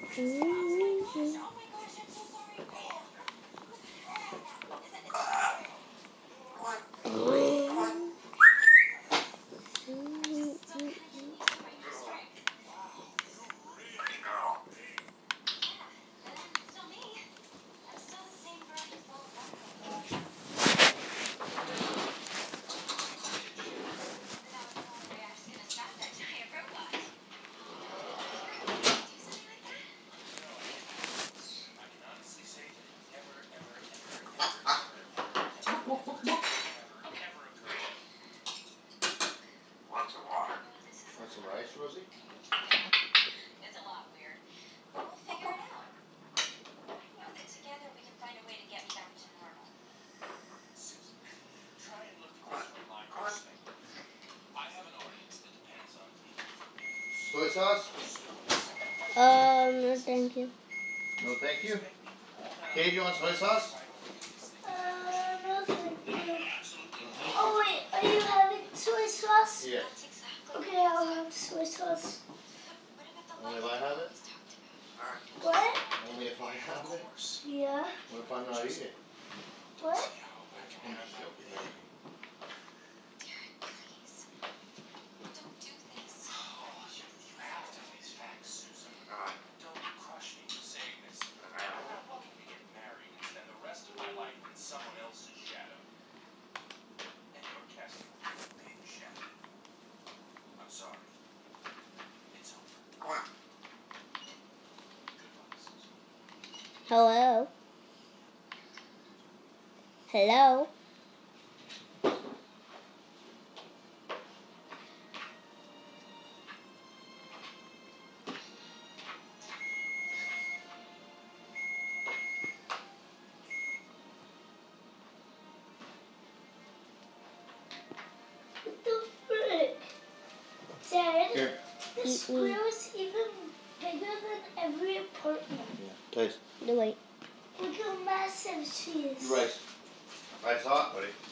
Want some rice, Rosie? It's a lot weird. But we'll figure it out. You know that together we can find a way to get back to normal. Susan, try and look closer in line for this thing. I have an audience that depends on me. Soy sauce? No thank you. No, thank you. Kate, you want soy sauce? No thank you. Oh wait, are you having soy sauce? Yeah. That's exactly Okay, I'll have soy sauce. what about the Only if life I have we it? always talked about? What? Only if I have it? Yeah. What if I'm not eating? What? Derek, please. Don't do this. You have to face facts, Susan. Don't crush me for saying this. I'm not looking to get married and spend the rest of my life in someone else's shadow. And you're casting a big shadow. I'm sorry. It's over. Goodbye, Susan. Hello. Hello. What the frick? Dad, Here. the square is even bigger than every apartment. Taste. No, wait. Look how massive she is. Rice. Rice hot, buddy.